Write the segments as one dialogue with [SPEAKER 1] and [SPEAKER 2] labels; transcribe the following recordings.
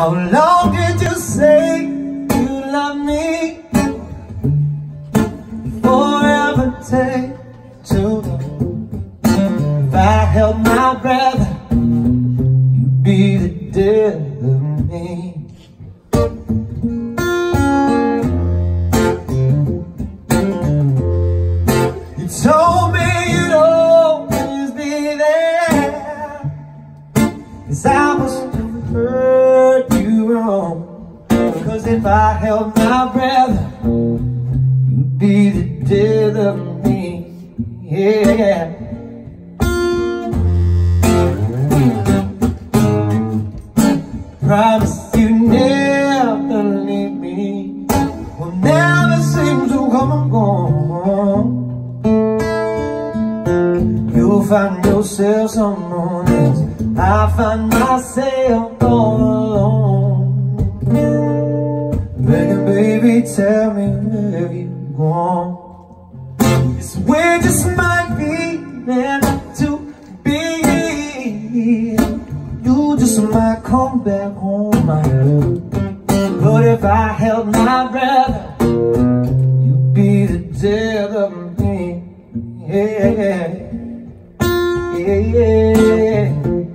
[SPEAKER 1] How long did you say you love me? Forever take too long. If I held my breath, you'd be the death of me. You told me you'd always be there, 'cause I must have heard you wrong. 'Cause if I held my breath, you'd be the death of me. Yeah. Promise you never leave me. Well, never seems to come and go. You'll find yourself someone else. I find myself all alone. Begging, baby, tell me where you've gone. This way just might be meant to be. You just might come back home. But if I held my breath, you'd be the death of me. Yeah. Yeah.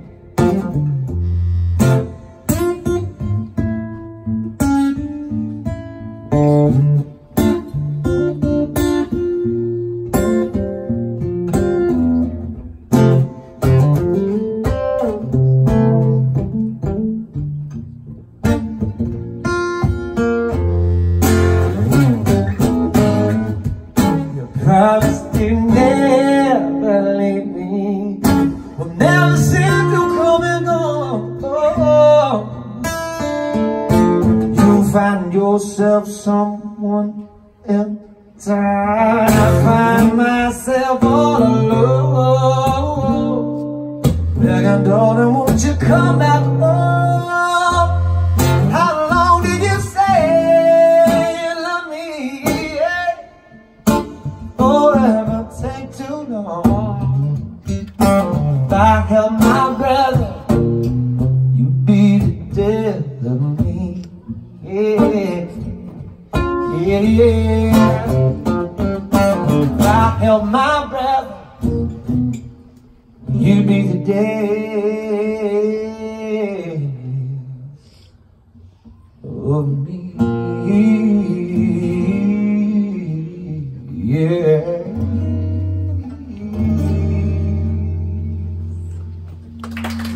[SPEAKER 1] Promise you never leave me. Will never seem to come and go. You'll find yourself someone else. I find myself all alone. Begging, darling, won't you come back home? How long did you say you love me? Forever take too long. If I held my breath, you'd be the death of me. Yeah, yeah, yeah. If I held my breath, you'd be the death of me. Yeah.